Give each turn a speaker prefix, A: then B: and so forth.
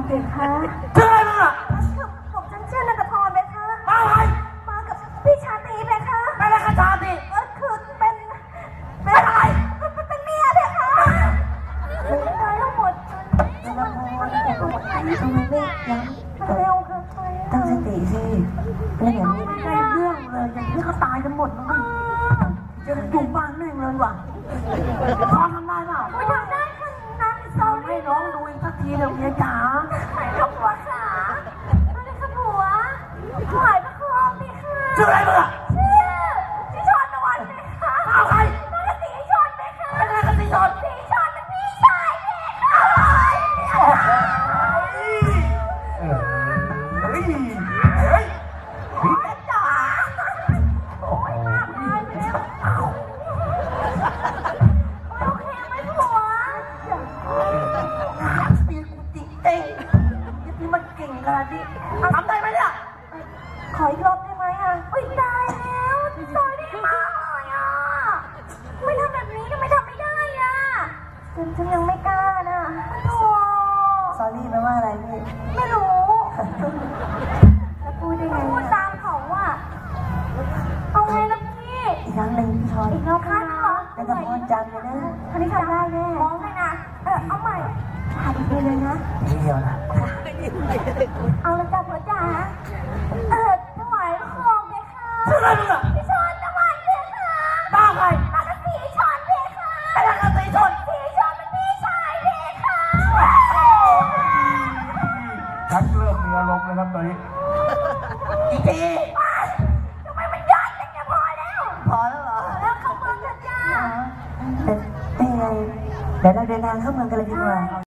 A: เด็กคะ
B: ชื่ออะไรมึงอะ
A: ผมชื่อนางกระทรไหมคะ
B: มาอะไร
A: มากับพี่ชาตรีไหมคะ
B: ไปเลยค่ะชาตรี
A: คือเป็น
B: อะไร
A: เป็นเมียไหมคะตายทั้งหมดทำไมไม่ยังเร็วค่ะตั้งสติสิแล้วอย่างนี้ไม่ได้เรื่องเลยอย่างนี้เขาตายกันหมดเลยจะอยู่บ้านแม่งเลยว่ะพอทำได้เปล่าไม่ทำได้ค่ะนะเราให้น้องดูอีกสักทีเดี๋ยวเมียจ๋าลูกหัวขาอะไรคะผัวถวายพระครองดีค่ะ
B: ชื่ออะไรมึงอะ
A: ชื่อชอนนวลไหมคะ
B: เอาใคร
A: นั่นก็สีชอนไหมคะ
B: เป็นอะไรกันสีชน
A: สีชอนเป็นพี่ชายไหมคะ
B: เฮ้ย
A: จ๋าโอ้ยมากเลยไปแล้วโอเคไหมผัว
B: ปีกูจิเองนี่มันเก่งขนาดนี้ทำได้ไหมเนี่ย
A: ขออีกรอบได้ไหมอ่ะอุ้ยตายแล้วซอยได้มากเลยอ่ะไม่ทำแบบนี้ทำไมทำไม่ได้อ่ะฉันยังไม่กล้านะโอ้ซอรี่แปลว่าอะไรพี่ไม่รู้แล้วพูดได้ไงพูดตามเขาอ่ะเอาไงล่ะพี่อีกครั้งหนึ่งพี่ชอยอีกรอบค่ะเป็นกระพรจำเลยนะอันนี้ทำได้แน่มองให้นะเอาใหม่ถ่ายดีเลยนะ
B: เดียวนะ
A: เอาละจ้ะพ่อจ๋าถวายพระครองเพคะ
B: ชื่ออะไรมึงอะ
A: พี่ชอนตะวันเพคะ
B: บ้าใคร
A: มากับสีชอนเพคะ
B: เป็นอะไรกันสีชน
A: สีชอนเป็นพี่ชายเพคะ
C: ชักเริ่มมีอารมณ์เลยครับตอนนี้
B: อีกที
A: ทำไมมันยอดจังเนี่ยพอแล้ว
B: พอแล้วเหรอ
A: แล้วเข้าเมืองเถอะจ้า
B: เป็นไงเดี๋ยวเราเดินทางเข้าเมืองกันเลยดีกว่า